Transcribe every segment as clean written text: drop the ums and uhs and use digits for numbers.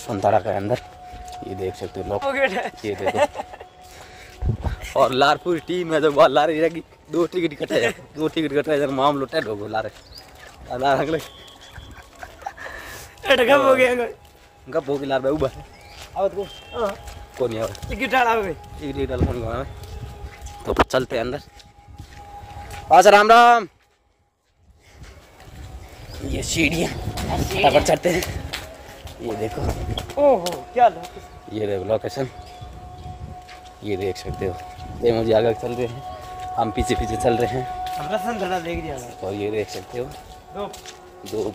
संताड़ा के अंदर ये देख सकते हो लोग, ये देखो। और लारपुर टीम में जो बाल ला रही रहेगी 2 टिकट कटे जब मामलो टेड हो ला रहे ला अगले गप हो गया गप हो गया लार भाई उबा आवत को कौन नहीं आवत टिकट डाल आवे टिकट डाल कौन गवा तो चलते हैं अंदर। पास राम राम। ये सीढ़ियाँ फटाफट चढ़ते हैं। ये देखो, ओहो क्या ये देखो लोकेशन, ये देख सकते हो। ये मुझे आगे चल रहे हैं, हम पीछे पीछे चल रहे हैं। हमरा संतरा देख दिया और ये देख सकते हो धूप,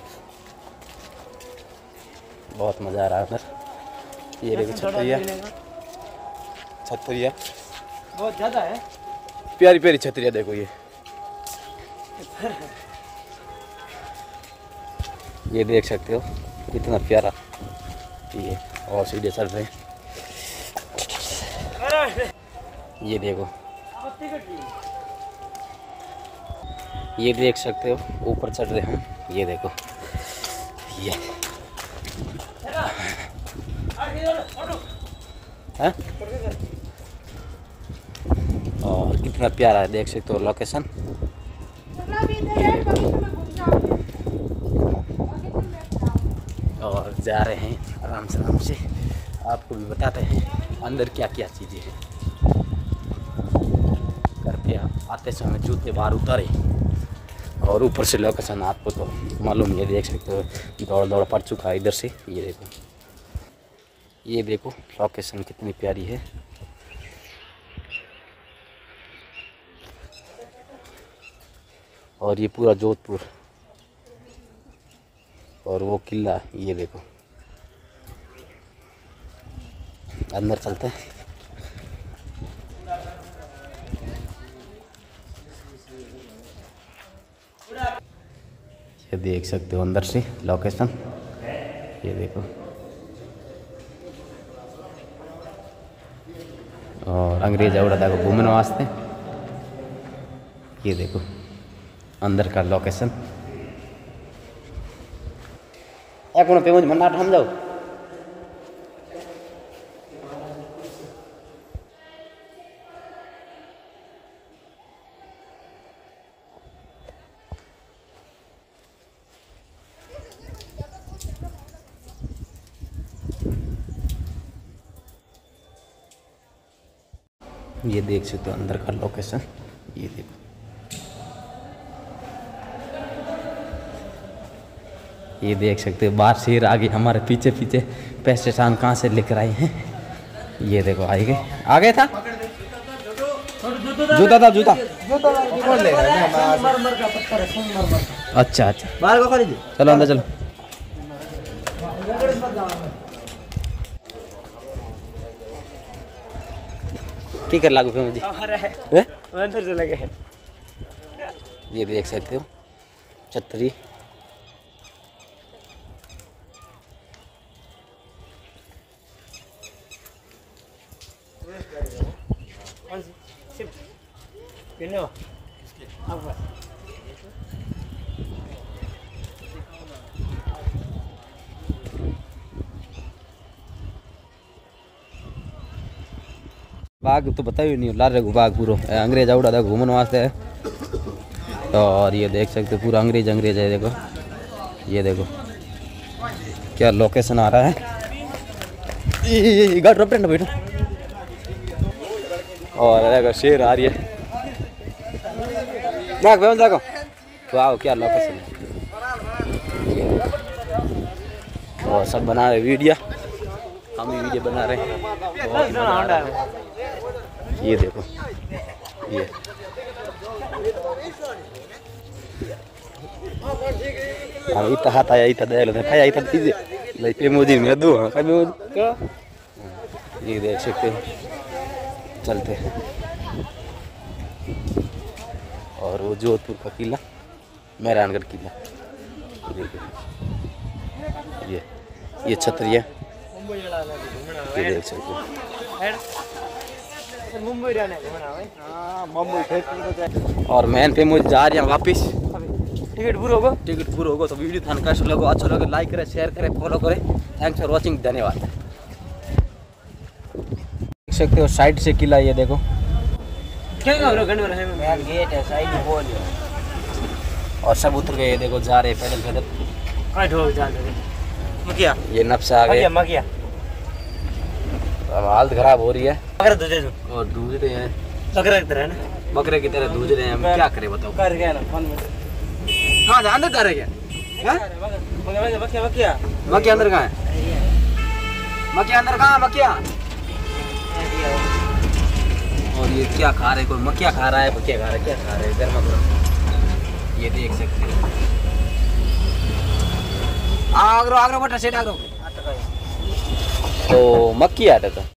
बहुत मज़ा आ रहा है अंदर। ये देखो छतरिया बहुत ज़्यादा है, प्यारी प्यारी छतरिया देखो। ये देख सकते हो कितना प्यारा। ये और सीढ़े चल रहे हैं, ये देखो। ये देख सकते हो ऊपर चढ़ रहे हैं, ये देखो। ये है और कितना प्यारा है, देख सकते हो लोकेशन। और जा रहे हैं आराम से, आपको भी बताते हैं अंदर क्या क्या चीज़ें हैं। करके आते समय जूते बाहर उतारे और ऊपर से लोकेशन आपको तो मालूम, ये देख सकते हो। दौड़ पड़ चुका है इधर से। ये देखो लोकेशन कितनी प्यारी है। और ये पूरा जोधपुर और वो किला, ये देखो। अंदर चलते हैं। ये देख सकते हो अंदर से लोकेशन, ये देखो। और अंग्रेज आवड़ा था घूमने वास्ते, ये देखो अंदर का लोकेशन। एक मिनट पे मुझे मन्ना हम जाओ। ये देख सकते हो अंदर का लोकेशन, ये देखो। ये देख सकते हो बाहर शेर आगे हमारे पीछे पेस्टेशान कहाँ से लेकर आए हैं। ये देखो आ गए था जूता कौन ले रहा है? अच्छा बाहर को खरीद, चलो अंदर चलो। की कर लागू फिर मुझे अंदर से लगे। ये देख सकते हो छतरी, बाग तो बताइए नहीं लार रहे बाग पूरा अंग्रेज आवड़ा था घूमने वास्ते है। और ये देख सकते हो पूरा अंग्रेज है। देखो ये देखो क्या लोकेशन आ रहा है। गाड़ी रोक ना बैठो। और देखो शेर आ रही है, देखो वाह क्या लोकेशन है। और सब बना रहे वीडियो, हम भी वीडियो बना रहे हैं। ये देखो ये हम इतना हाथ आया इतना दे लेते खाया इतना चीज़ें लेते मोदी में दो। ये देख सकते हैं चलते हैं। और वो जोधपुर का किला, मेहरानगढ़ किला, देखो ये छतरिया, ये देख सकते हो। मुंबई रहने और मैन पे मुझे जा रही हैं वापिस। टिकट पूरा होगा तो वीडियो थान कैसे लगे, अच्छा लगे लाइक करें, शेयर करें, फॉलो करें थैंक्स फॉर वॉचिंग, धन्यवाद। देख सकते हो साइड से किला, ये देखो क्या करो गन वाला है यार, गेट है साइड में बोल। और सब उतर गए, ये देखो जा रहे पैदल पैदल। काय ढोल जान दे मकिया, ये नफ्स आ गए, मकिया अब हालत खराब हो रही है। अगर दूजे और दूध रहे हैं, बकरा की तरह ना, बकरे की तरह दूध रहे हैं, हम क्या करें बताओ। कर गया ना फोन में। कहाँ अंदर जा रहे क्या? मकिया मकिया मक्खी अंदर कहाँ है? मक्खी अंदर कहाँ है? मक्खिया। और ये क्या खा रहे, कोई मक्खिया खा रहा है, मक्खिया खा रहा है, क्या खा रहे हैं गर्मा गर्म, ये देख सकते हो। आगरो आगरो बटा सेठ आगरो, तो मक्खी आता था।